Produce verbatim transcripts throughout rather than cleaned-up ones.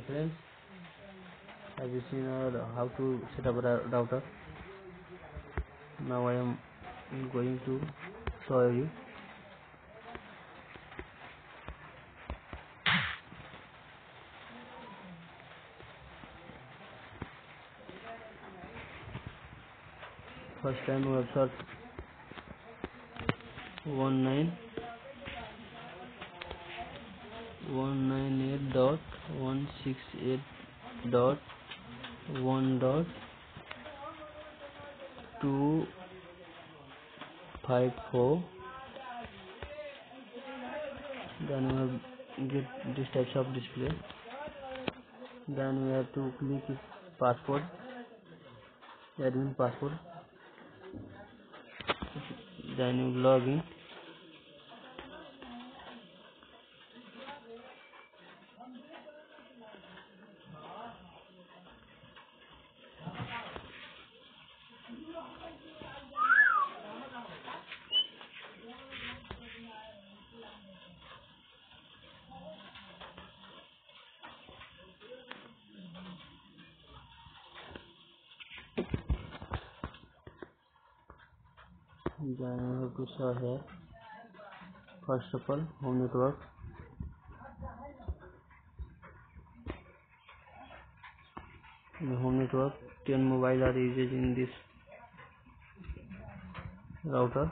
friends, have you seen uh, how to set up a router? Now I am going to show you. First time we have search one nine one nine eight dot one six eight dot one dot two five four. Then we have get this types of display. Then we have to click it password, admin password. Then you log in. Then you have to show here. First of all, home network. In the home network, ten mobile are used in this router.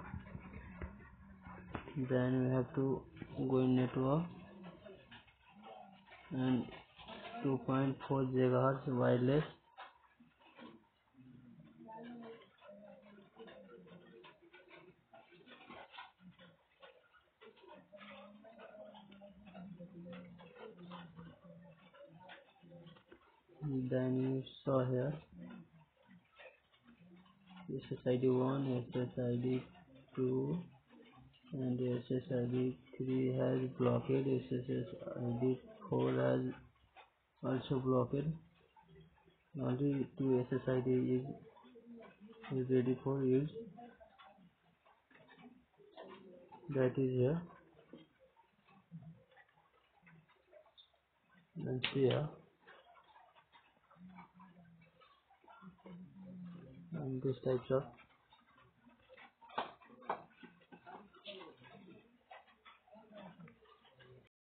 Then we have to go in network and two point four gigahertz wireless. Then you saw here S S I D one, S S I D two, and S S I D three has blocked. S S I D four has also blocked. Only two S S I D is, is ready for use. That is here. And here, and this types of